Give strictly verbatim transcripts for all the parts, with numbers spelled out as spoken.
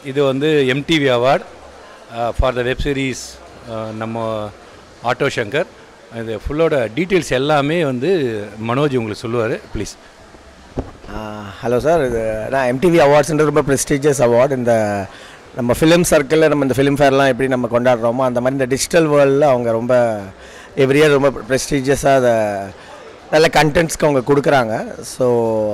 இது வந்து MTV award for the web series நம்ம ஆட்டோ சங்கர். இது ஃபுல்லோட டீட்டெயில்ஸ் எல்லாமே வந்து மனோஜ் உங்களுக்கு சொல்லுவார். ப்ளீஸ். ஹலோ சார், இது நான் எம்டிவி அவார்ட்ஸ்ன்றது ரொம்ப ப்ரெஸ்டீஜியஸ் அவார்டு. இந்த நம்ம ஃபிலிம் சர்க்கிளில் நம்ம இந்த ஃபிலிம் ஃபேர்லாம் எப்படி நம்ம கொண்டாடுறோமோ அந்த மாதிரி இந்த டிஜிட்டல் வேர்ல்டில் அவங்க ரொம்ப எவ்ரி இயர் ரொம்ப ப்ரெஸ்டீஜியஸாக அதை நல்ல கண்டென்ட்ஸ்க்கு அவங்க கொடுக்குறாங்க. ஸோ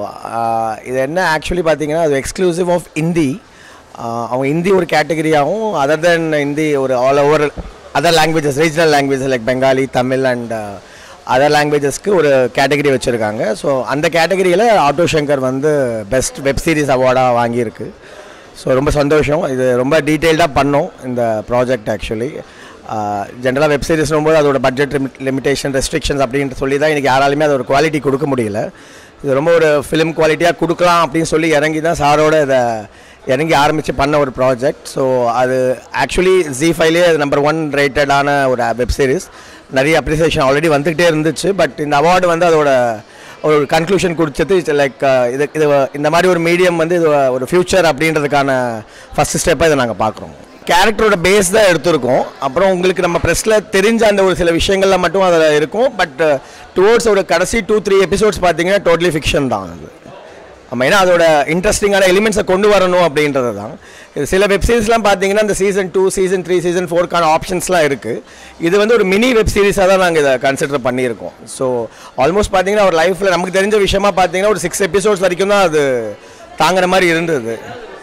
இது என்ன ஆக்சுவலி பார்த்தீங்கன்னா அது எக்ஸ்க்ளூசிவ் ஆஃப் ஹிந்தி. அவங்க ஹிந்தி ஒரு கேட்டகரியாகவும் அதர் தென் ஹிந்தி ஒரு all over other languages regional languages like Bengali, Tamil and other லாங்குவேஜஸ்க்கு ஒரு கேட்டகரி வச்சுருக்காங்க. ஸோ அந்த கேட்டகரியில் ஆட்டோ சங்கர் வந்து பெஸ்ட் வெப் சீரிஸ் அவார்டாக வாங்கியிருக்கு. ஸோ ரொம்ப சந்தோஷம். இது ரொம்ப டீட்டெயில்டாக பண்ணோம் இந்த ப்ராஜெக்ட். ஆக்சுவலி ஜென்ரலாக வெப் சீரிஸ்னும் போது அதோட பட்ஜெட் லிமிடேஷன் ரெஸ்ட்ரிக்ஷன்ஸ் அப்படின்ட்டு சொல்லி தான் இன்றைக்கி யாராலுமே அது ஒரு குவாலிட்டி கொடுக்க முடியல. இது ரொம்ப ஒரு ஃபிலிம் குவாலிட்டியாக கொடுக்கலாம் அப்படின்னு சொல்லி இறங்கி தான் சாரோட இதை இறங்கி ஆரம்பித்து பண்ண ஒரு ப்ராஜெக்ட். ஸோ அது ஆக்சுவலி ஜி ஃபைவ்லேயே நம்பர் ஒன் ரேட்டடான ஒரு வெப் சீரிஸ். நிறைய அப்ரிசியேஷன் ஆல்ரெடி வந்துக்கிட்டே இருந்துச்சு. பட் இந்த அவார்டு வந்து அதோட ஒரு கன்க்ளூஷன் கொடுத்தது லைக் இது இது இந்த மாதிரி ஒரு மீடியம் வந்து இது ஒரு ஃப்யூச்சர் அப்படின்றதுக்கான ஃபஸ்ட் ஸ்டெப்பாக இதை நாங்கள் பார்க்குறோம். கேரக்டரோட பேஸ் தான் எடுத்திருக்கோம். அப்புறம் உங்களுக்கு நம்ம ப்ரெஸ்ஸில் தெரிஞ்ச அந்த ஒரு சில விஷயங்கள்லாம் மட்டும் அதில் இருக்கும். பட் டுவோர்ட்ஸ் ஒரு கடைசி டூ த்ரீ எபிசோட்ஸ் பார்த்தீங்கன்னா டோட்டலி ஃபிக்ஷன் தான் அது. ஆமாம், ஏன்னா அதோட இன்ட்ரெஸ்டிங்கான எலிமெண்ட்ஸை கொண்டு வரணும் அப்படின்றது தான். சில வெப் சீரிஸ்லாம் பார்த்தீங்கன்னா இந்த season two season three season ஃபோருக்கான ஆப்ஷன்ஸ்லாம் இருக்குது. இது வந்து ஒரு மினி வெப் சீரிஸாக தான் நாங்கள் இதை கன்சிடர் பண்ணியிருக்கோம். ஸோ ஆல்மோஸ்ட் பார்த்தீங்கன்னா ஒரு லைஃப்பில் நமக்கு தெரிஞ்ச விஷயமா பார்த்தீங்கன்னா ஒரு சிக்ஸ் எபிசோட்ஸ் வரைக்கும் தான் அது தாங்குற மாதிரி இருந்தது.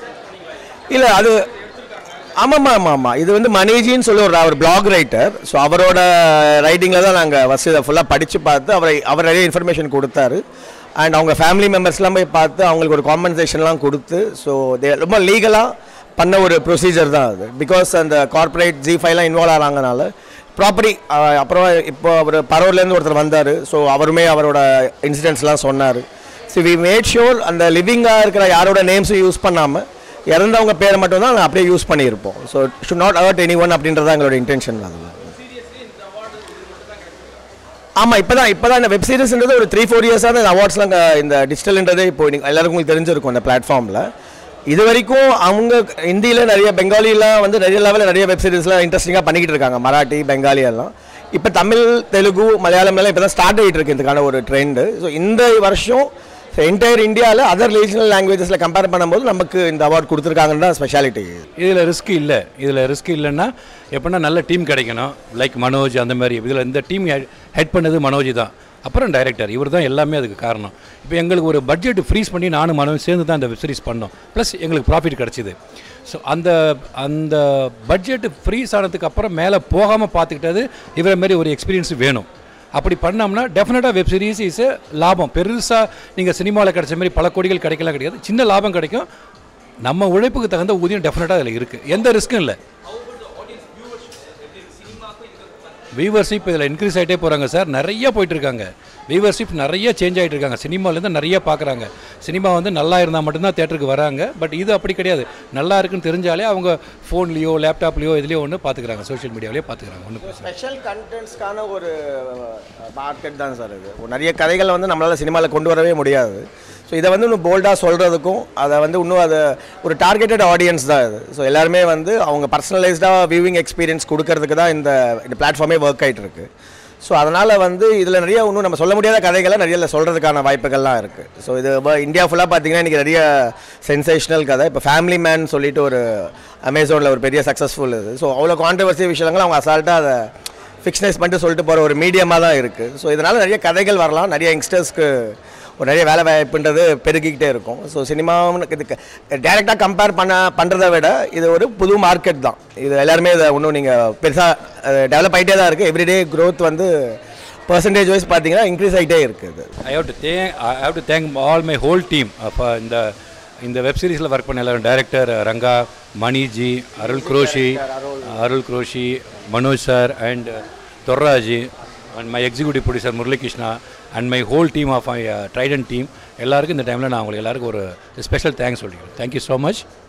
இல்லை அது ஆமாம் ஆமாம் ஆமாம் இது வந்து மணிஜின்னு சொல்லி ஒரு அவர் பிளாக் ரைட்டர். ஸோ அவரோட ரைட்டிங்கில் தான் நாங்கள் ஃபஸ்ட்டு இதை ஃபுல்லாக படித்து பார்த்து அவரை அவர் நிறைய இன்ஃபர்மேஷன் கொடுத்தாரு. அண்ட் அவங்க ஃபேமிலி மெம்பர்ஸ்லாம் போய் பார்த்து அவங்களுக்கு ஒரு காம்பன்சேஷன்லாம் கொடுத்து ஸோ தே ரொம்ப லீகலாக பண்ண ஒரு ப்ரொசீஜர் தான் அது. பிகாஸ் அந்த கார்ப்பரேட் ஜி ஃபைவ்லாம் இன்வால்வ் ஆகிறாங்கனால ப்ராப்பர்ட்டி. அப்புறம் இப்போ அவர் பரோர்லேருந்து ஒருத்தர் வந்தார். ஸோ அவருமே அவரோட இன்சிடென்ட்ஸ்லாம் சொன்னார். ஸோ வி மேட் ஷோர் அந்த லிவிங்காக இருக்கிற யாரோட நேம்ஸும் யூஸ் பண்ணாமல் இறந்தவங்க பேரை மட்டும் தான் நாங்கள் அப்படியே யூஸ் பண்ணியிருப்போம். So should not hurt any one அப்படின்றத எங்களோட இன்டென்ஷன் தான். ஆமாம், இப்போ தான் இப்போ தான் இந்த வெப் சீரிஸ்ன்றது ஒரு த்ரீ ஃபோர் இயர்ஸாக தான் இந்த அவார்ட்ஸ்லாம் இந்த டிஜிட்டல்ன்றதே இப்போ நீங்கள் எல்லாருக்கும் உங்களுக்கு தெரிஞ்சிருக்கும் இந்த பிளாட்ஃபார்மில். இது வரைக்கும் அவங்க ஹிந்தியில் நிறைய பெங்காலிலாம் வந்து நிறைய லெவலில் நிறைய வெப் சீரிஸ்லாம் இன்ட்ரெஸ்டிங்காக பண்ணிக்கிட்டு இருக்காங்க. மராட்டி, பெங்காலி எல்லாம். இப்போ தமிழ், தெலுங்கு, மலையாளம் எல்லாம் இப்போ தான் ஸ்டார்ட் ஆகிட்டு இருக்கு இதுக்கான ஒரு ட்ரெண்டு. ஸோ இந்த வருஷம் என்டையர் இந்தியாவில் அதர் ரீஜனல் லாங்குவேஜஸில் கம்பேர் பண்ணும்போது நமக்கு இந்த அவார்ட் கொடுத்துருக்காங்கன்னு தான் ஸ்பெஷாலிட்டி. இதில் ரிஸ்க் இல்லை. இதில் ரிஸ்க் இல்லைன்னா எப்படின்னா நல்ல டீம் கிடைக்கணும். லைக் மனோஜ் அந்த மாதிரி. இதில் இந்த டீம் ஹெட் பண்ணது மனோஜ் தான். அப்புறம் டைரக்டர் இவர் தான் எல்லாமே அதுக்கு காரணம். இப்போ எங்களுக்கு ஒரு பட்ஜெட் ஃப்ரீஸ் பண்ணி நானும் மனோஜ் சேர்ந்து தான் இந்த வெப் சீரிஸ் பண்ணோம். ப்ளஸ் எங்களுக்கு ப்ராஃபிட் கிடச்சிது. ஸோ அந்த அந்த பட்ஜெட்டு ஃப்ரீஸ் ஆனதுக்கு அப்புறம் மேலே போகாமல் பார்த்துக்கிட்டது இவரை மாரி ஒரு எக்ஸ்பீரியன்ஸ் வேணும். அப்படி பண்ணோம்னா டெஃபினட்டாக வெப் சீரிஸ் இஸ் லாபம். பெருசாக நீங்கள் சினிமாவில் கிடைச்ச மாதிரி பல கோடிகள் கிடைக்கலாம் கிடையாது. சின்ன லாபம் கிடைக்கும். நம்ம உழைப்புக்கு தகுந்த ஊதியம் டெஃபினட்டாக அதில் இருக்குது. எந்த ரிஸ்க்கும் இல்லை. வியூவர்ஷிப் இதில் இன்க்ரீஸ் ஆகிட்டே போகிறாங்க சார். நிறைய போயிட்டுருக்காங்க. வியூவர்ஷிப் நிறைய சேஞ்ச் ஆகிட்டு இருக்காங்க. சினிமாவிலேருந்து நிறைய பார்க்குறாங்க. சினிமா வந்து நல்லா இருந்தால் மட்டும்தான் தேட்டருக்கு வராங்க. பட் இது அப்படி கிடையாது. நல்லா இருக்குன்னு தெரிஞ்சாலே அவங்க ஃபோன்லேயோ லேப்டாப்லேயோ இதுலேயோ ஒன்று பார்த்துக்கிறாங்க. சோஷியல் மீடியாவிலேயே பார்த்துக்கிறாங்க. ஒன்று ஸ்பெஷல் கண்டென்ட்ஸ்க்கான ஒரு மார்க்கெட் தான் சார் இது. நிறைய கதைகளை வந்து நம்மளால் சினிமாவில் கொண்டு வரவே முடியாது. ஸோ இதை வந்து இன்னும் போல்டாக சொல்கிறதுக்கும் அதை வந்து இன்னும் அது ஒரு டார்கெட்டட் ஆடியன்ஸ் தான் இது. ஸோ எல்லாருமே வந்து அவங்க பர்சனலைஸ்டாக வியூவிங் எக்ஸ்பீரியன்ஸ் கொடுக்கறதுக்கு தான் இந்த இந்த பிளாட்ஃபார்மே ஒர்க் ஆகிட்டு இருக்கு. ஸோ அதனால் வந்து இதில் நிறைய இன்னும் நம்ம சொல்ல முடியாத கதைகளை நிறைய சொல்கிறதுக்கான வாய்ப்புகள்லாம் இருக்குது. ஸோ இது இந்தியா ஃபுல்லாக பார்த்தீங்கன்னா இன்றைக்கி நிறைய சென்சேஷனல் கதை. இப்போ ஃபேமிலி மேன் சொல்லிட்டு ஒரு அமேசானில் ஒரு பெரிய சக்ஸஸ்ஃபுல் இது. ஸோ அவ்வளோ கான்ட்ரவர்சி விஷயங்கள் அவங்க அசால்ட்டாக அதை ஃபிக்ஷனைஸ் பண்ணிட்டு சொல்லிட்டு போகிற ஒரு மீடியமாக தான் இருக்குது. ஸோ இதனால் நிறைய கதைகள் வரலாம். நிறைய யங்ஸ்டர்ஸ்க்கு ஒரு நிறைய வேலை வாய்ப்புன்றது பெருகிக்கிட்டே இருக்கும். ஸோ சினிமாவுக்கு இதுக்கு டைரெக்டாக கம்பேர் பண்ண பண்ணுறதை விட இது ஒரு புது மார்க்கெட் தான். இது எல்லாருமே இதை இன்னும் நீங்கள் பெருசாக டெவலப் ஆகிட்டே தான் இருக்குது. எவ்ரிடே க்ரோத் வந்து பர்சன்டேஜ் வைஸ் பார்த்தீங்கன்னா இன்க்ரீஸ் ஆகிட்டே இருக்குது. I have to thank I have to thank all my whole team. அப்போ இந்த இந்த வெப் சீரிஸில் ஒர்க் பண்ண எல்லாரும் director Ranga, Maniji, Arul Qureshi Arul Qureshi Manoj sir and தொர்ராஜி and my executive producer Muralikrishna and my whole team of my trident team எல்லாருக்கும் இந்த டைமில் நான் உங்களுக்கு எல்லாருக்கும் ஒரு ஸ்பெஷல் தேங்க்ஸ் சொல்லிக்கிறேன். Thank you so much.